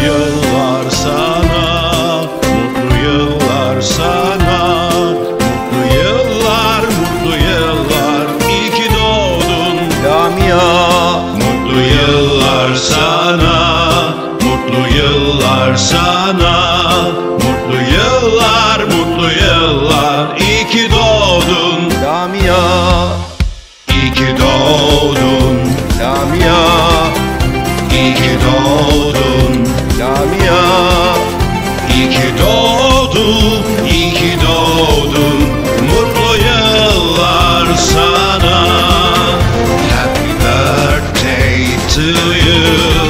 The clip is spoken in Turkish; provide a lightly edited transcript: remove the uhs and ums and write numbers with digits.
yıllar sana, mutlu yıllar sana. Mutlu yıllar, mutlu yıllar, iyi ki doğdun Lamia. Mutlu yıllar sana, mutlu yıllar sana. Mutlu yıllar, mutlu yıllar, iyi ki doğdun Lamia. İyi ki doğdun Lamia. İyi ki doğdun Lamia. İyi ki doğdun, iyi ki doğdun. Mutlu yıllar sana. Happy birthday to you.